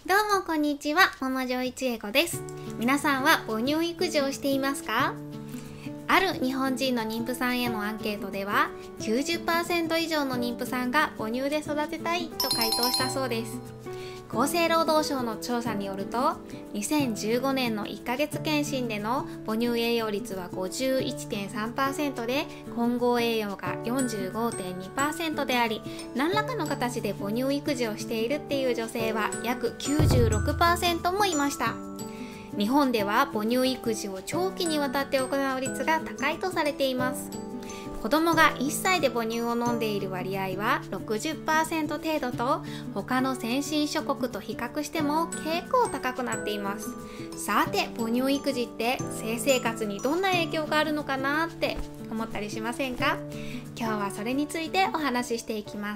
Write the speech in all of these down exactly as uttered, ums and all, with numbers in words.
どうもこんにちは、桃城一恵子です。皆さんは母乳育児をしていますか？ある日本人の妊婦さんへのアンケートでは きゅうじゅっパーセント 以上の妊婦さんが母乳で育てたいと回答したそうです。厚生労働省の調査によると、にせんじゅうごねんのいっかげつ検診での母乳栄養率は ごじゅういってんさんパーセント で、混合栄養が よんじゅうごてんにパーセント であり、何らかの形で母乳育児をしているっていう女性は約 きゅうじゅうろくパーセント もいました。日本では母乳育児を長期にわたって行う率が高いとされています。子供がいっさいで母乳を飲んでいる割合は ろくじゅっパーセント 程度と、他の先進諸国と比較しても結構高くなっています。さて、母乳育児って性生活にどんな影響があるのかなって思ったりしませんか？今日はそれについてお話ししていきます。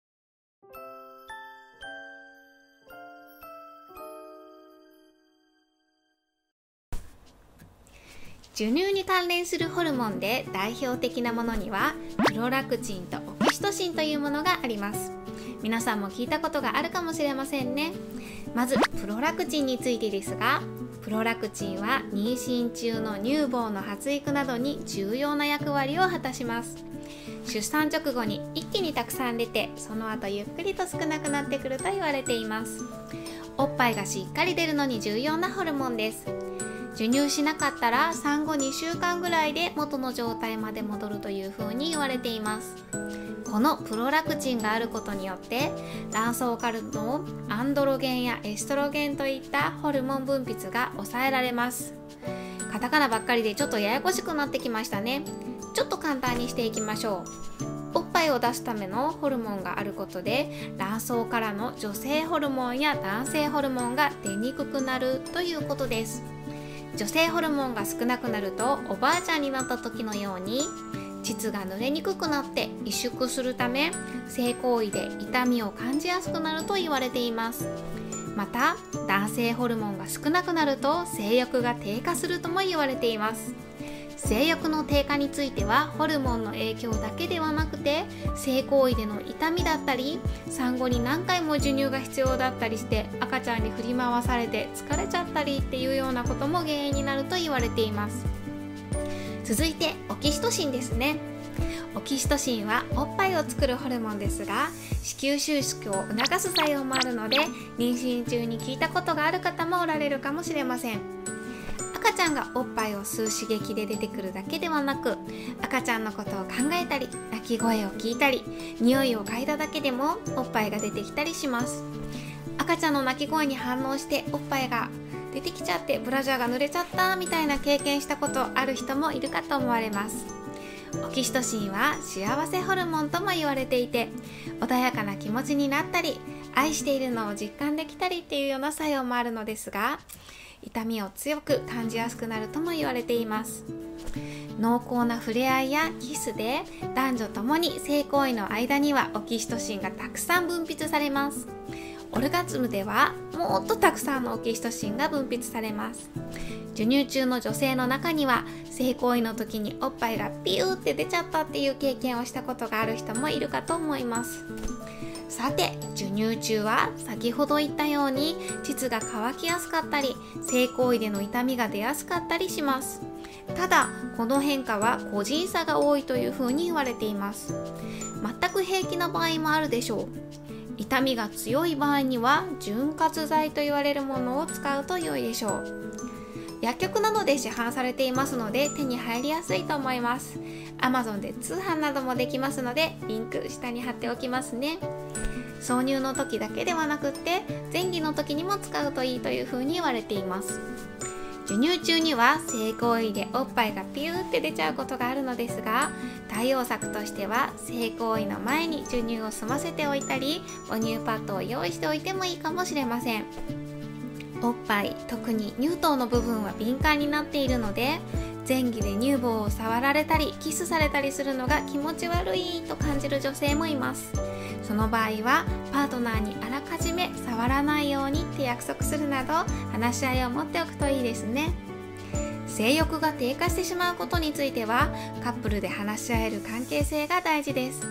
授乳に関連するホルモンで代表的なものにはプロラクチンとオキシトシンというものがあります。皆さんも聞いたことがあるかもしれませんね。まずプロラクチンについてですが、プロラクチンは妊娠中の乳房の発育などに重要な役割を果たします。出産直後に一気にたくさん出て、その後ゆっくりと少なくなってくると言われています。おっぱいがしっかり出るのに重要なホルモンです。授乳しなかったら産後にしゅうかんぐらいで元の状態まで戻るというふうに言われています。このプロラクチンがあることによって卵巣からのアンドロゲンやエストロゲンといったホルモン分泌が抑えられます。カタカナばっかりでちょっとややこしくなってきましたね。ちょっと簡単にしていきましょう。おっぱいを出すためのホルモンがあることで、卵巣からの女性ホルモンや男性ホルモンが出にくくなるということです。女性ホルモンが少なくなると、おばあちゃんになった時のように膣が濡れにくくなって萎縮するため、性行為で痛みを感じやすくなると言われています。また男性ホルモンが少なくなると性欲が低下するとも言われています。性欲の低下についてはホルモンの影響だけではなくて、性行為での痛みだったり、産後に何回も授乳が必要だったりして赤ちゃんに振り回されて疲れちゃったりっていうようなことも原因になると言われています。続いてオキシトシンですね。オキシトシンはおっぱいを作るホルモンですが、子宮収縮を促す作用もあるので、妊娠中に聞いたことがある方もおられるかもしれません。赤ちゃんがおっぱいを吸う刺激で出てくるだけではなく、赤ちゃんのことを考えたり、泣き声を聞いたり、匂いを嗅いだだけでもおっぱいが出てきたりします。赤ちゃんの泣き声に反応しておっぱいが出てきちゃってブラジャーが濡れちゃったみたいな経験したことある人もいるかと思われます。オキシトシンは幸せホルモンとも言われていて、穏やかな気持ちになったり、愛しているのを実感できたりっていうような作用もあるのですが、痛みを強く感じやすくなるとも言われています。濃厚な触れ合いやキスで男女ともに性行為の間にはオキシトシンがたくさん分泌されます。オルガズムではもっとたくさんのオキシトシンが分泌されます。授乳中の女性の中には性行為の時におっぱいがピューって出ちゃったっていう経験をしたことがある人もいるかと思います。さて、授乳中は先ほど言ったように膣が乾きやすかったり、性行為での痛みが出やすかったりします。ただこの変化は個人差が多いというふうに言われています。全く平気な場合もあるでしょう。痛みが強い場合には潤滑剤と言われるものを使うと良いでしょう。薬局などで市販されていますので手に入りやすいと思います。 アマゾン で通販などもできますので、リンク下に貼っておきますね。挿入の時だけではなくって、前戯の時にも使うといいというふうに言われています。授乳中には性行為でおっぱいがピューって出ちゃうことがあるのですが、対応策としては性行為の前に授乳を済ませておいたり、母乳パッドを用意しておいてもいいかもしれません。おっぱい、特に乳頭の部分は敏感になっているので、前戯で乳房を触られたりキスされたりするのが気持ち悪いと感じる女性もいます。その場合はパートナーにあらかじめ触らないようにって約束するなど、話し合いを持っておくといいですね。性欲が低下してしまうことについてはカップルで話し合える関係性が大事です。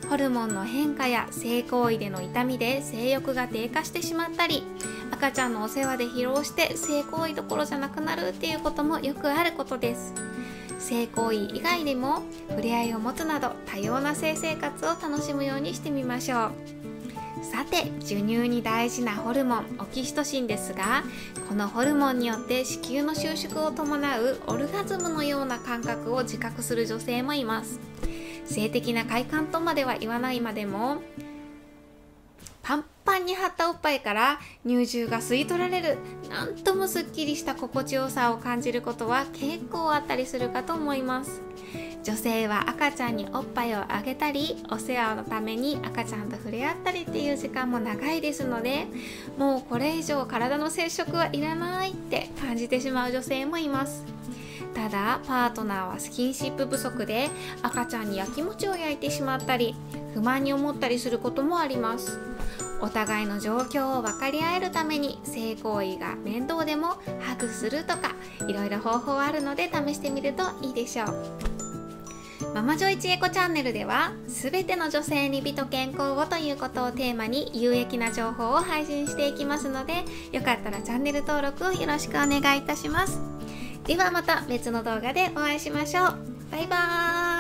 ホルモンの変化や性行為での痛みで性欲が低下してしまったり、赤ちゃんのお世話で疲労して性行為どころじゃなくなるっていうこともよくあることです。性行為以外でも触れ合いを持つなど多様な性生活を楽しむようにしてみましょう。さて、授乳に大事なホルモンオキシトシンですが、このホルモンによって子宮の収縮を伴うオルガズムのような感覚を自覚する女性もいます。性的な快感とまでは言わないまでも、パンパンに張ったおっぱいから乳汁が吸い取られる、なんともすっきりした心地よさを感じることは結構あったりするかと思います。女性は赤ちゃんにおっぱいをあげたり、お世話のために赤ちゃんと触れ合ったりっていう時間も長いですので、もうこれ以上体の接触はいらないって感じてしまう女性もいます。ただ、パートナーはスキンシップ不足で赤ちゃんにやきもちを焼いてしまったり、不満に思ったりすることもあります。お互いの状況を分かり合えるために、性行為が面倒でもハグするとか、いろいろ方法あるので試してみるといいでしょう。ママ女一エコチャンネルでは、すべての女性に美と健康をということをテーマに有益な情報を配信していきますので、よかったらチャンネル登録をよろしくお願いいたします。ではまた別の動画でお会いしましょう。バイバーイ。